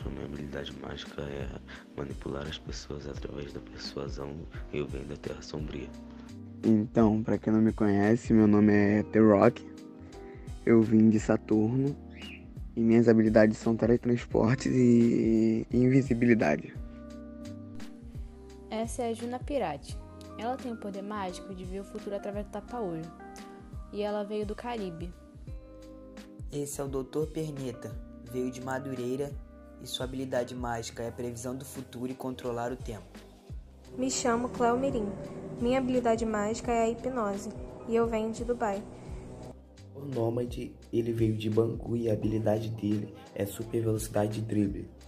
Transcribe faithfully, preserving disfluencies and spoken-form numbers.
mágico. Minha habilidade mágica é manipular as pessoas através da persuasão. Eu venho da Terra Sombria. Então, pra quem não me conhece, meu nome é The Rock. Eu vim de Saturno e minhas habilidades são teletransportes e invisibilidade. Essa é a Juna Pirate. Ela tem o poder mágico de ver o futuro através do tapa-olho. E ela veio do Caribe. Esse é o doutor Perneta. Veio de Madureira e sua habilidade mágica é a previsão do futuro e controlar o tempo. Me chamo Cleo Mirim. Minha habilidade mágica é a hipnose e eu venho de Dubai. O Nômade, ele veio de Bangu e a habilidade dele é super velocidade de drible.